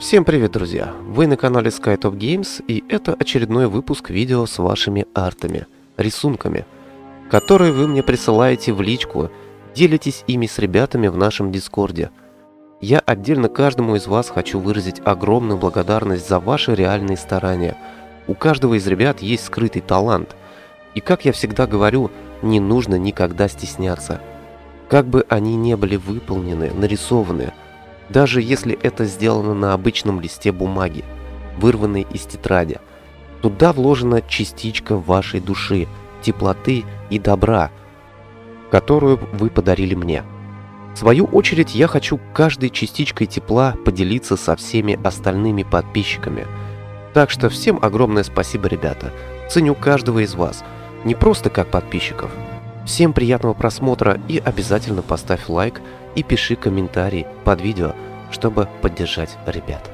Всем привет, друзья! Вы на канале SkyTop Games, и это очередной выпуск видео с вашими артами, рисунками, которые вы мне присылаете в личку, делитесь ими с ребятами в нашем дискорде. Я отдельно каждому из вас хочу выразить огромную благодарность за ваши реальные старания. У каждого из ребят есть скрытый талант, и, как я всегда говорю, не нужно никогда стесняться. Как бы они не были выполнены, нарисованы, даже если это сделано на обычном листе бумаги, вырванной из тетради, туда вложена частичка вашей души, теплоты и добра, которую вы подарили мне. В свою очередь, я хочу каждой частичкой тепла поделиться со всеми остальными подписчиками. Так что всем огромное спасибо, ребята. Ценю каждого из вас, не просто как подписчиков. Всем приятного просмотра и обязательно поставь лайк и пиши комментарий под видео, чтобы поддержать ребят.